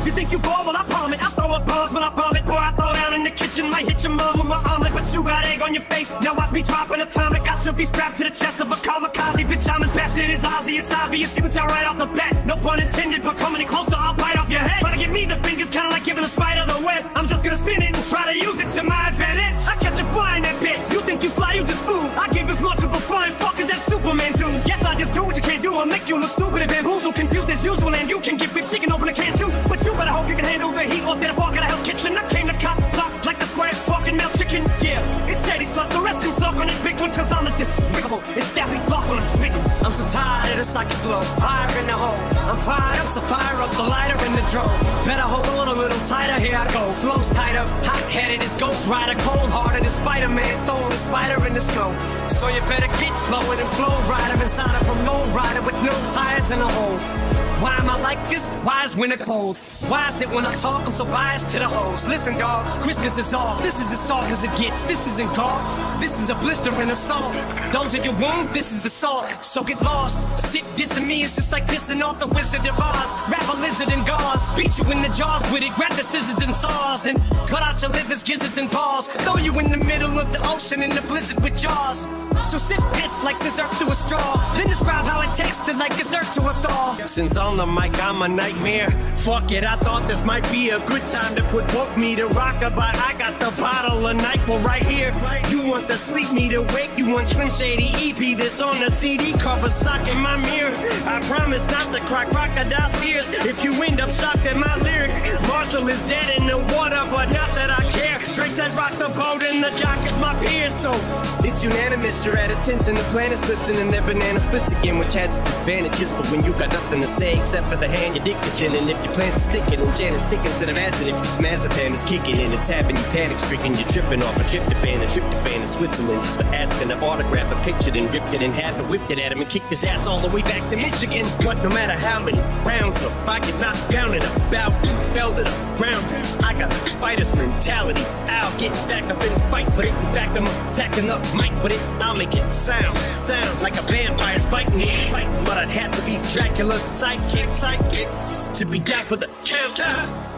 You think you ball, well I palm it. I throw up bombs, but I bomb it. Boy, I throw down in the kitchen, might hit your mom with my omelet. But you got egg on your face, now watch me drop an atomic. I should be strapped to the chest of a kamikaze. Bitch, I'm as best as Ozzy, it's obvious. You can tell right off the bat, no pun intended. But coming in closer, I'll bite off your head. Trying to give me the fingers, kinda like giving a spider the web. I'm just gonna spin it and try to use it to my advantage. I catch you flying that bitch, you think you fly, you just fool. I give as much of a flying fuck as that Superman do. Yes, I just do what you can't do, I'll make you look stupid and bamboozled, confused as usual. And you can get big chicken, open a can too. But you better hope you can handle the heat or stand a fork in a Hell's Kitchen. I came to cop block like the square fucking melt chicken. Yeah, it's Eddie Slut, the rest can suck on that big one, cause I'm as despicable. It's Daffy Duck when I'm speaking. I'm so tired of the psychic flow, fire in the hole. I'm fired up, so fire up the lighter in the drone. Better hold on a little tighter, here I go. Flows tighter, hot-headed as Ghost Rider, cold-hearted as Spider-Man, throwing a spider in the snow. So you better get flowing and flow rider inside of a low rider with no tires in a hole. Why am I like this? Why is winter cold? Why is it when I talk I'm so biased to the hoes? Listen, dawg, Christmas is off. This is as soft as it gets. This isn't gall. This is a blister and a salt. Those are your wounds, this is the salt. So get lost. Sit dissing me, it's just like pissing off the Wizard of Oz. Wrap a lizard in gauze. Beat you in the jaws with it. Grab the scissors and saws. And cut out your livers, gizzards, and paws. Throw you in the middle of the ocean in the blizzard with jaws. So sit pissed like scissor through a straw. Then describe how it tasted like dessert to us all. Since on the mic I'm a nightmare. Fuck it, I thought this might be a good time to put book me to rockabye. I got the bottle of NyQuil right here. You want the sleep me to wake. You want Slim Shady EP this on the CD cover sock in my mirror. I promise not to cry crocodile tears if you end up shocked at my lyrics. Marshall is dead in the water, but not that I care. Drake said rock the boat and the jock is my peer. So it's unanimous, you're at attention. The planets listening, their banana splits again, which has its advantages. But when you got nothing to say except for the hand your dick is in, and if your plans are sticking and Janet's thick instead of acid, if your mazepam is kicking and it's having you panic stricken, you're tripping off a tryptophan in Switzerland just for asking to autograph a picture, then ripped it in half and whipped it at him and kicked his ass all the way back to Michigan. But no matter how many rounds up, if I get knocked down in a bout, fell to the ground, I got a fighter's mentality. I'll get back up and fight, but in fact I'm attacking up mic, but I'll make it sound like a vampire's biting me. But I'd have to be Dracula's sidekick to be down for the counter.